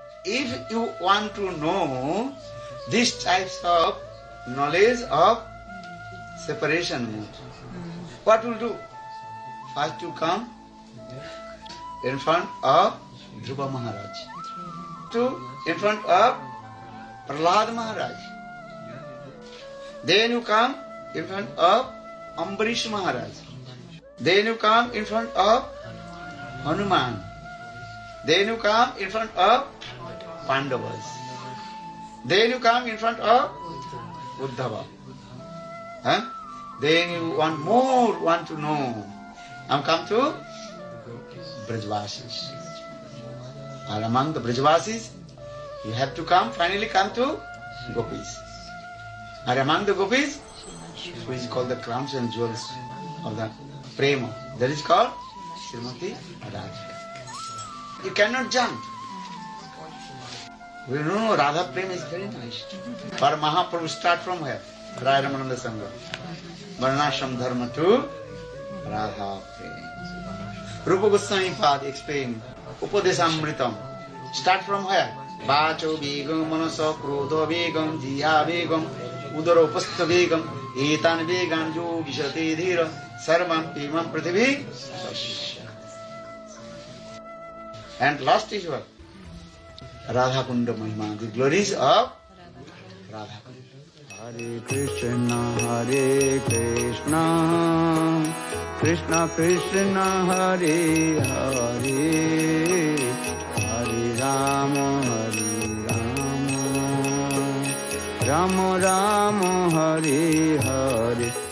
if you want to know these types of knowledge of separation mood, what will do? First you come in front of Dhruva Maharaj, in front of Prahlad Maharaj. Then you come in front of Ambarish Maharaj. Then you come in front of Hanuman. Then you come in front of Pandavas. Then you come in front of Uddhava. Then you want to know. I'm come to Brajvasis. And among the Brajvasis, you have to finally come to Gopis. And among the Gopis, which is called the crowns and jewels of the Prema, that is called Srimati Radhika. You cannot jump. We know Radha Prema is very nice. But Mahaprabhu start from where? Raya Ramananda Sangha. Varnashram Dharma to Radha Prema. Rupa Goswami Pad explain Upadesamritam. Start from where? Vacho Begam, Manaso Krodho Begam, Jiha Begam, Udara Upastha Begam, Etan Begam, Yogishate Dhira, Sarvam Pimam Prithivi. And last is what? Radha Kunda Mahima, the glories of Radha Kunda. Hare Krishna, Krishna Krishna, Hare Hare, Hare Rama, Rama Rama, Hare Hare.